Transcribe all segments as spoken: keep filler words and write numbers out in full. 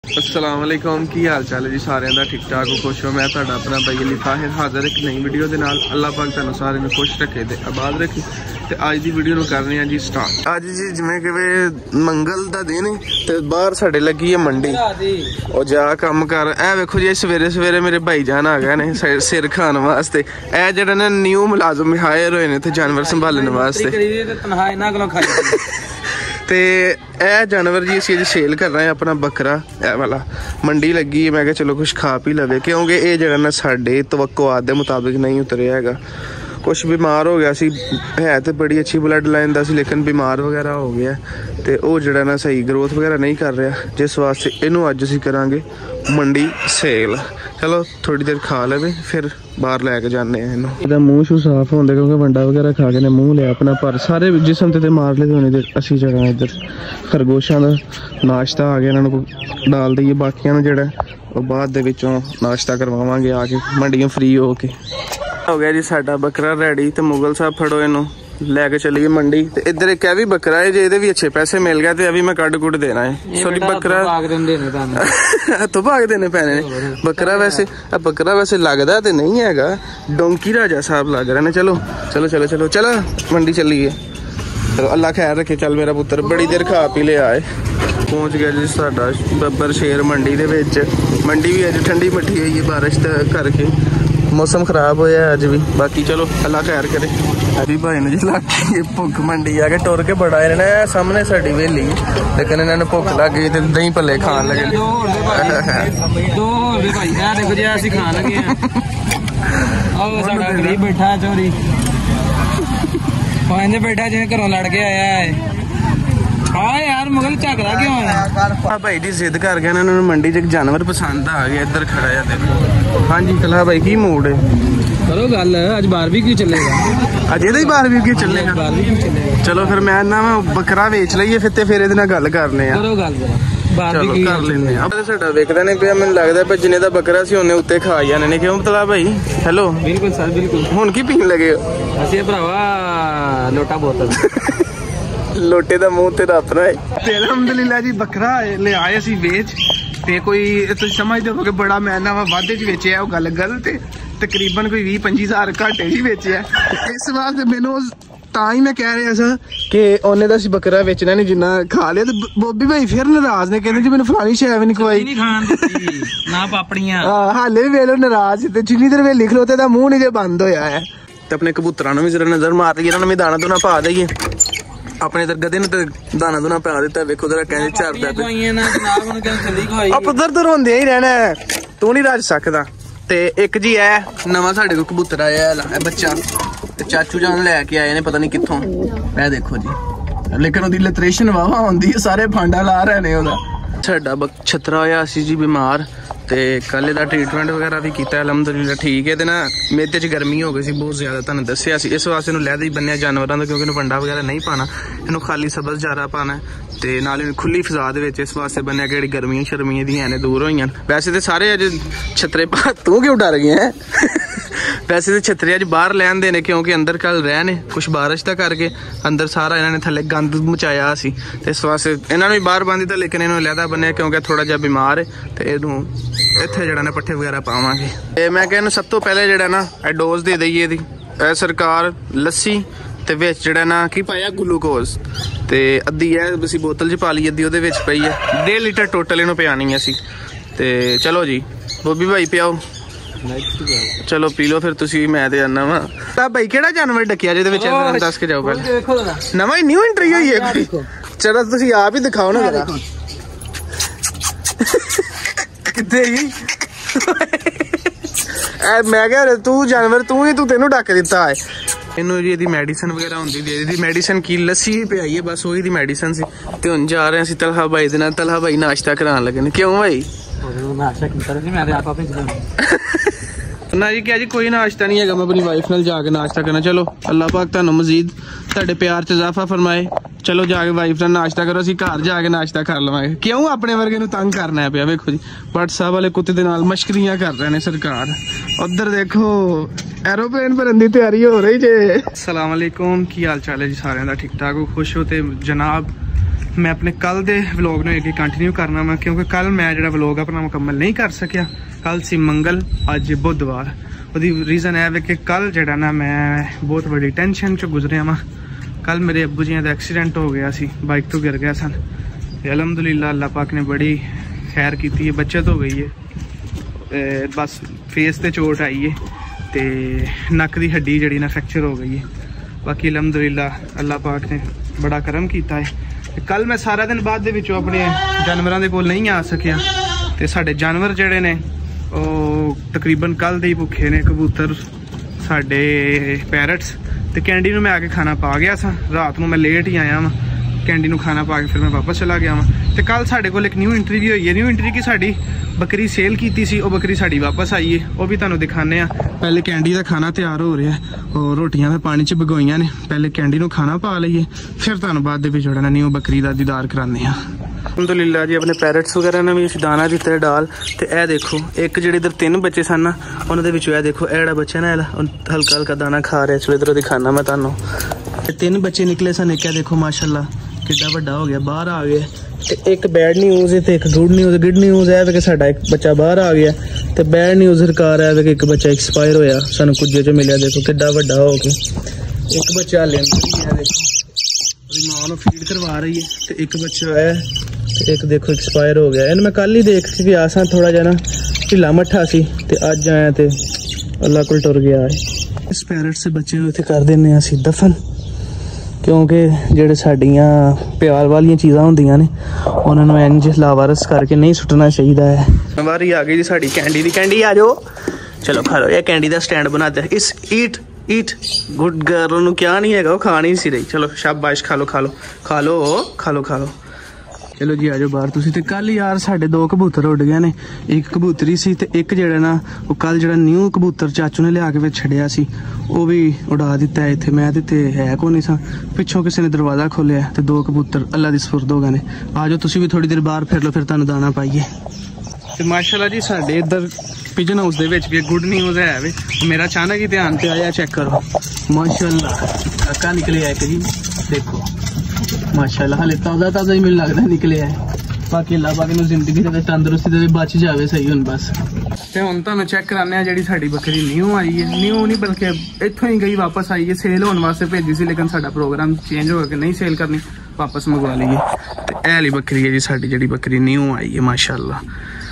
अस्सलाम वालेकुम की हाल चाल है जी सारे का ठीक ठाक हो खुश हो। मैं तुहाडा अपना भाई अली ताहिर हाजिर एक नई वीडियो के नाल। अल्लाह पाक तुहानू सारे नू खुश रखे ते आबाद रखे। ते अज दी वीडियो नू कर रहे हैं जी स्टार्ट। अज जी जिवें कि मंगल दा दिन है ते बाहर साडे लगी है मंडी और जा कम कर। ए वेखो जी सवेरे सवेरे मेरे भाई जान आ गए ने सिर खान वास्ते। ए जेहड़े ने न्यू मुलाजम हायर होए ने ते जानवर संभालने वास्ते ते ए जानवर जी असीं सेल कर रहे हैं अपना बकरा ए वाला। मंडी लगी है मैं कहा चलो कुछ खा पी लवे क्योंकि ये जरा ना साडे तवक्कुआत दे मुताबिक नहीं उतरिया हैगा। कुछ बीमार हो गया सी है तो बड़ी अच्छी ब्लड लाइन दा सी लेकिन बीमार वगैरह हो गया ते वो जरा ना सही ग्रोथ वगैरह नहीं कर रहा जिस वास्ते इनू अज असीं करांगे मंडी सेल। चलो थोड़ी देर खा लवे फिर बाहर लैके जाने इनू। मूँह शू साफ होंगे क्योंकि वंडा वगैरह खा के ने मूँह लिया अपना पर सारे जिसम ते मार ले होने ते असी जगह इधर खरगोशों का नाश्ता आ गया इन्होंने डाल दईए बाकियां जेड़ा और बाद दे विचों नाश्ता करवावांगे आके मंडियों फ्री हो के। हो गया जी साडा बकरा रेडी ते मुगल साहब फड़ो इनू लैके चलिए मंडी। ते इधर एक भी बकरा है जे भी अच्छे पैसे मिल गए तो अभी मैं कट कुट देना है। सॉरी बकरा तो भाग देने पैने बकरा वैसे बकरा वैसे लगता तो नहीं है डोंकी राजा साहब लग रहे ने। चलो चलो चलो चलो चलो मंडी चलिए। चलो अल्लाह खैर रखे। चल मेरा पुत्र बड़ी देर खा पी ले आए पहुंच गया जी साडा बब्बर शेर मंडी दे विच। मंडी भी अज ठंडी मट्ठी हुई है बारिश करके मौसम खराब होया अज भी। बाकी चलो अल्लाह खैर करे। अभी भाई ने जी लग गई भुख मंडी आके टुर के बड़ा इन्होंने सामने साड़ी वेली लेकिन इन्होंने भुख लग गई तो दही भल्ले खान लगे। बैठा चोरी बैठा जिन्हें घरों लड़ के आया है। हाँ यार मुगल झगड़ा क्यों है भाई जी जिद कर गया इन्होंने मंडी च एक जानवर पसंद आ गया इधर खड़ा है देखो। हाँ जी कला भाई की मूड है करो गल अज बारबीक्यू चलेगा अज ये बारबीक्यू चलेगा। चलो फिर मैं ना बकरा वेच लीए फिर ते फिर इहदे नाल गल करने आ। चलो कर लेने आ। साडा वेखदा नहीं पिया मैनूं लगदा पर जिन्ने दा बकरा सी उन्ने उत्ते खा जाने ने क्यों पतला भाई। हेलो बिल्कुल सर बिल्कुल। हुण की पीन लगे असीं भरावा लोटा बोतल लोटे दा मुंह तेरा अपना है। ते अल्हम्दुलिल्लाह जी बकरा ले आए असीं वेच ते कोई तुसीं समझदे हो कि बड़ा मैं ना वाधे च वेचिया ओह गल गलत है। तकरीबन कोई भी पंजी हजार घाटे ही बेचे इस वास्ते मैनू तां ही मैं कह रहा सा कि उन्हें दा बकरा बेचना नहीं जिन्ना खा लिया। तो बॉबी भाई फिर नाराज ने कहते जी मैंने फलानी शै भी नहीं खवाई ना पापड़ियां हाले भी वेलो नाराज ते जिन्नी देर वे लिख लो ते मुंह नहीं जे बंद होया है। ते अपने कबूतरां नूं भी जरा नजर मार लईए इन्हां नूं भी दाना दूना पा दईए। अपने इधर गधे ने तो दाना दूना पा दिता वेखो जरा कहने झरदा पुत्तर तो रोंदे ही रहना है तू नहीं रज सकदा। ते एक जी है नवा साडे कोल कबूतर आया है बच्चा ते चाचू जान लैके आए ने पता नहीं कित्थों। ए देखो जी लेकिन ओदी लतरेशन वावा होंदी है सारे फांडा ला रहे ने ओदा। साडा छतरा होया सी जी बीमार ते कल दा ट्रीटमेंट वगैरह भी कीता अलहमदुलिल्लाह ठीक है। ते ना मेदे च गर्मी हो गई सी बहुत ज्यादा तुहानूं दस्सिया सी इस वास्ते इहनूं लैदा ही बन्निया जानवरां दा क्योंकि इहनूं वंडा वगैरह नहीं पाना इहनूं खाली सब्ज़ चारा पाना ते नाल खुली फिजा दे विच इस वास्ते बन्निया कि गर्मियां शर्मियां दी ने दूर होईयां। वैसे तो सारे अज छतरे तू क्यों डर गया है वैसे तो छतरे अज बाहर लैन देने क्योंकि अंदर कल रह ने कुछ बारिश का करके अंदर सारा इन्होंने थले गंद मचाया सी ते इस वास्ते इन्होंने भी बाहर बंद दिता लेकिन इन्होंने लैदा बन्निया क्योंकि थोड़ा जिहा बीमार है ते इहनूं इत्थे जड़ा ना पट्ठे वगैरह पावांगे। ते मैं कहना सब तो पहले जड़ा ना ए डोज दे दईए दी सरकार लस्सी ते विच जड़ा ना की पाया ग्लूकोज ते अद्धी है असी बोतल च पा ली अद्धी ओहदे विच पई है डेढ़ लीटर टोटल इन्हूं पियानी असी। ते चलो जी बॉबी भाई पियाओ चलो पी लो फिर तुसी मैं ते आना वा भाई केड़ा जानवर डकिया जेदे विच दस के जाओ पहले नवा न्यू एंट्री होई है चलो तुसी आप ही दिखाओ ना जरा किथे ही मैं कह रहा तू जानवर तू ही तू तेनू डक दिता है इनू जी दी मेडिसिन वगैरह होंदी दी मेडिसिन की लस्सी ही पियाई है बस वही दी मेडिसिन सी ते हुण जा रहे हैं असीं तलहा भाई दे नाल। तलहा भाई नाश्ता कराने लगे ने क्यों भाई नाश्ता कीता नहीं मैं आप अपने ना जी क्या जी कोई नाश्ता नहीं है मैं अपनी वाइफ नाल जाके नाश्ता करना। चलो अल्लाह पाक तुहानू मजीद तुहाडे प्यार च इजाफा फरमाए। चलो जाके वाइफ नाल नाश्ता करो असीं घर जाके नाश्ता कर लवांगे क्यों अपने वर्गे नूं तंग करना है पिया। वेखो जी व्हाट्सएप वाले कुत्ते दे नाल मशकरियां कर रहे ने सरकार। उधर देखो एरोप्लेन भरन दी तैयारी हो रही जे। अस्सलाम वालेकुम की हाल चाल है जी सारे दा ठीक ठाक हो खुश हो ते जनाब मैं अपने कल दे व्लॉग ਨੂੰ ਅੱਗੇ ਕੰਟੀਨਿਊ ਕਰਨਾ ਵਾ क्योंकि कल मैं ਜਿਹੜਾ व्लॉग अपना मुकम्मल नहीं कर सकिया। कल सी मंगल अज बुधवार। ਉਹਦੀ रीज़न है वे कि कल ਜਿਹੜਾ ना मैं बहुत बड़ी टेंशन चो गुजरिया वा। कल मेरे अब्बू जी का एक्सीडेंट हो गया सी, बाइक तो गिर गया सन। अलहमदुलिल्लाह अल्लाह पाक ने बड़ी खैर की है, बचत हो गई है। ए, बस फेस ते चोट आई है ते नक दी हड्डी जड़ी ना फ्रैक्चर हो गई है। बाकी अलहमदुलिल्लाह अल्लाह पाक ने बड़ा करम किया है। कल मैं सारा दिन बाद दे विचों अपने जानवरों के कोल नहीं आ सकिया ते साडे जानवर जड़े ने तकरीबन कल दे ही भुखे ने। कबूतर साडे पैरट्स ते कैंडी नूं मैं आके खाना पा गया सा। रात नूं मैं लेट ही आया वां, कैंडी नूं खाना पा के फिर मैं वापस चला गया वां। ते कल साडे कोल एक न्यू एंट्री भी हुई है। न्यू एंट्री की साडी बकरी सेल की सी, वो बकरी साडी वापस आई है, वो भी तुहानूं दिखाने आ। पहले कैंडी का खाना तैयार हो रहा है और रोटियां मैं पानी च भिगोईयां ने। पहले कैंडी नूं खाना पा लईए, फिर तुहानूं बाद दे विच जोड़ा न्यू बकरी का दीदार कराने आ। अलहमदुलिल्लाह जी अपने पैरट्स वगैरह ने भी दाना दिता है डाल। तो यह देखो एक जो इधर तीन बच्चे सन ना उन्होंने यह देखो यह बच्चा ना हल्का हल्का दाना खा रहा है। चलो इधर दिखाना मैं तुहानूं। तीन बच्चे निकले सन, एक देखो माशाल्लाह कितना बड़ा हो गया, बाहर आ गया। एक बैड न्यूज़ है तो एक गुड न्यूज़। गुड न्यूज़ है कि साडा एक बच्चा बाहर आ गया, तो बैड न्यूज़ सरकार है कि एक बच्चा एक्सपायर होया सानू कुछ जो मिले। देखो कितना बड़ा हो गया। एक बच्चा ले मां फीड करवा रही है, तो एक बच्चा है एक देखो एक्सपायर हो गया। इन मैं कल ही देख के गया सा, थोड़ा जहा ना ढिला मट्ठा सी ते अज आया तो अल्लाह कोल टुर गया है। इस पैरट से बच्चे इत्थे कर देने असीं दफन, क्योंकि जेडे साडियां प्यार वाली चीज़ां होंदियां ने उन्होंने इंज लावारस करके नहीं सुटना चाहिए है। बारी आ गई जी साडी कैंडी दी। कैंडी आ जाओ, चलो खा लो। ये कैंडी का स्टैंड बनाते हैं। इस ईट ईट गुड गर्ल क्या नहीं है, वो खा नहीं सी रही। चलो शाबाश खा लो खा लो खा लो खा लो खा लो। चलो जी आ जाओ बाहर तुसी। ते कल यार साढ़े दो कबूतर उड़ गए ने। एक कबूतरी सी ते एक जेड़ा ना वो कल जेड़ा न्यू कबूतर चाचू ने लिया के विच छड़िया सी, वो भी उड़ा दिता है इत्थे। मैं ते है को नहीं सा, पिछों किसी ने दरवाजा खोलिया ते दो कबूतर अल्लाह दी सुपुर्द हो गए ने। आ जाओ तुसी भी थोड़ी देर बाहर फिर लो, फिर तुहानूं दाना पाइए। ते माशाल्लाह जी साडे इधर पिजन हाउस दे विच भी गुड न्यूज़ है वे। मेरा अचानक ही ध्यान पे आया, चेक करो माशाल्लाह काका निकले है जी। देखो माशाल्लाह हाले ताज़ा ताज़ा ही मैनूं लगदा निकले है। बाकी अल्लाह पाक नूं जिंदगी ते तंदुरुस्ती ते बच जावे सही हुण बस। ते हुण तुहानूं चेक कराने आ जिहड़ी साडी बकरी न्यू आई है। न्यू नहीं बल्कि इत्थों ही गई वापस आई है। सेल होने वास्ते भेजी सी, लेकिन साडा प्रोग्राम चेंज हो गया, नहीं सेल करनी, वापस मंगवा लीए। ते एह वाली बकरी है जी साडी जिहड़ी बकरी न्यू आई है माशाल्लाह।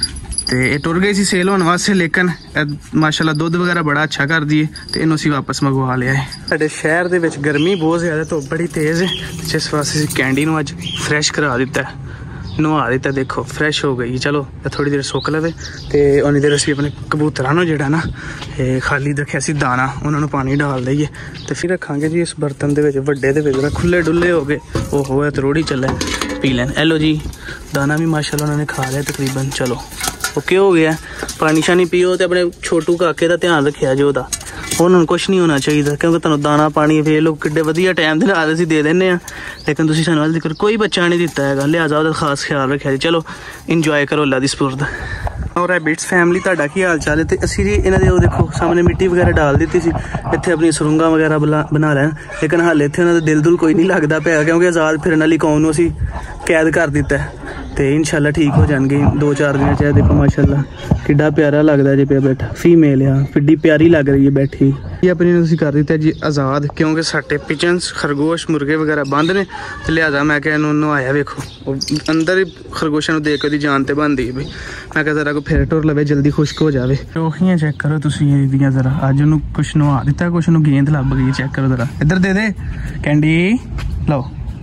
तो ये टुर गई सी सेल होने वास्ते, लेकिन माशाल्लाह दुध वगैरह बड़ा अच्छा कर दी है, तो इन्हों असीं वापस मंगवा लिया है। साडे शहर दे विच गर्मी बहुत ज़्यादा, धुप्प बड़ी तेज़ है, जिस वास्ते कैंडी नूं अज फ्रैश करा दिता है, नवा दिता। देखो फ्रैश हो गई। चलो थोड़ी देर सुक लवे तो उन्नी देर असीं अपने कबूतरां नूं जिहड़ा ना खाली रखिया सी दाना, उन्होंने पानी डाल दईए तो फिर रखांगे जी इस बर्तन दे विच। वड्डे दे विच खुले डुले हो गए, वो होया तो रोड़ी चले पी लैन। एलो जी दाना भी माशाल्लाह उन्होंने खा लिया तकरीबन। चलो ओके हो गया। पानी शानी पियो तो अपने छोटू काके का ध्यान रखिया जो ओदा, उन्होंने कुछ नहीं होना चाहिए, क्योंकि तुहानूं दाना पानी वे लोग किड्डे वधिया टाइम दे नाल असीं दे दिंदे आ, लेकिन तुसीं सानूं अल्ल तक कोई बच्चा नहीं दिता है, लिहाजा ओहदा खास ख्याल रखिया जी। चलो इंजॉय करो अल्लाह दी सुपुर्द। और हैबिट्स फैमिली तुहाडा की हाल चाल है? तो असीं जी इन्हां दे देखो सामने मिट्टी वगैरह डाल दी सी, इत्थे अपनी सुरंगा वगैरह बना लैन, लेकिन हाले इत्थे उन्हां दा दिल दुल कोई नहीं लगदा पिया, क्योंकि आज़ाद फिरन वाली कौम नूं असीं कैद कर दिता है। तो इंशाल्लाह ठीक हो जाएंगे दो चार दिन च। देखो माशाल्लाह किड्डा प्यारा लगता है जी पे बैठा, फीमेल है किड्डी प्यारी लग रही है बैठी। ये अपनी उसी कर दिता जी आज़ाद, क्योंकि साढ़े पिजन्स खरगोश मुर्गे वगैरह बंद ने, तो लिहाजा मैं क्या नहाया। वेखो अंदर ही खरगोशों को देख के जान तो बनती है, भाई मैं क्या जरा को फिर टुर लवे जल्दी खुश्क हो जाए। टोखियाँ चेक करो तुम जरा, अज उन्होंने कुछ नहा दिता, कुछ गेंद लभ गई। चेक करो जरा, इधर दे दे कैंडी, लो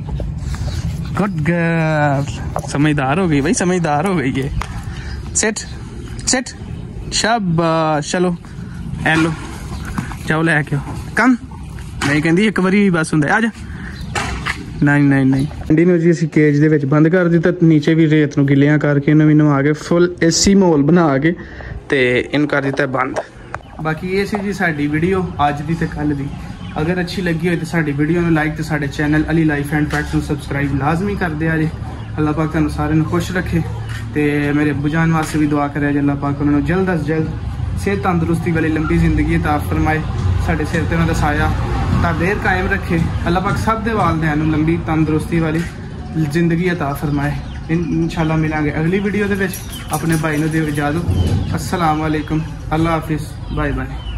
गुड गर्ल, समझदार हो गई भाई, समझदार हो गई है। सेट सेट शाबाश। चलो एलो जाओ लैके कम नहीं कहती एक बारी बस होंगे आ जा। नहीं नहीं नहीं कैंडी नूं जी असीं केज दे विच बंद कर दिता, नीचे भी रेत नूं गिलियां करके इन्हूं भी नवा के फुल एसी माहौल बना के ते इन कर दिता बंद। बाकी ये सी जी साडी वीडियो अज दी ते कल दी। अगर अच्छी लगी हो तो साडी वीडियो में लाइक, तो साडे channel Ali life and facts subscribe लाजमी कर दिया जे। अल्लाह पाक तुहानूं सारिआं नूं खुश रखे, तो मेरे अब्बू जान वास्ते भी दुआ करे अल्लाह पाक उन्होंने जल्द अज जल्द सेहत तंदुरुस्ती वाली लंबी जिंदगी अता फरमाए, साडे सिर ते उन्हां दा साया ता देर कायम रखे। अल्लाह पाक सब दे वालदैन नूं लंबी तंदुरुस्ती वाली जिंदगी अता फरमाए। इंशाल्लाह मिलांगे अगली वीडियो दे विच। अपने भाई नूं दिओ इजाजत। अस्सलाम वालेकुम, अल्लाह हाफिज़, बाय बाय।